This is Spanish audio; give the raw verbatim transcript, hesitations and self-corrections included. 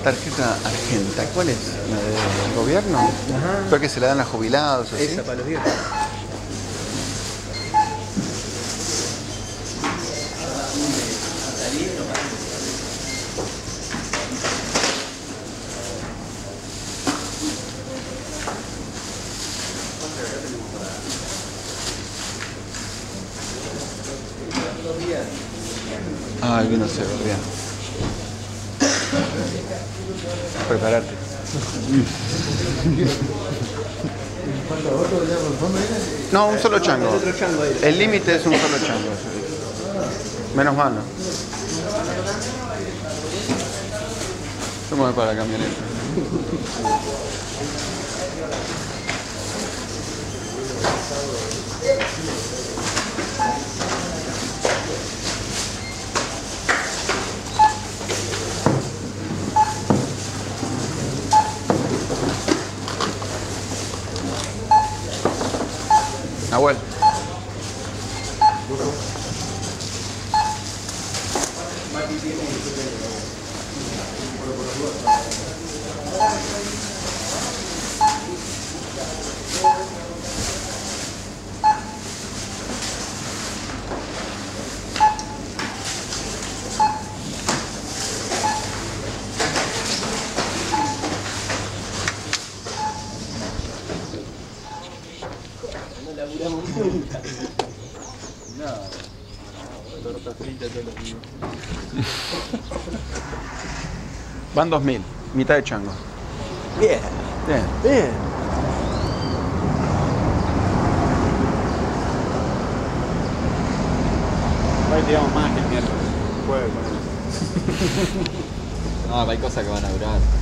tarjeta argenta, ¿cuál es? ¿La del gobierno? Ajá. Creo que se la dan a jubilados, así. Esa, para los viejos. Ah, el vino cero, bien. Preparate. No, un solo chango. Otro chango ahí. El límite es un solo chango. Menos mal, ¿no? Yo me voy para la camioneta. Nahuel. No laburamos nunca. No, torta frita todos los días. Van dos mil, mitad de chango. Bien. Bien. Bien. Hoy tiramos más que el miércoles. Jueves, no, hay cosas que van a durar.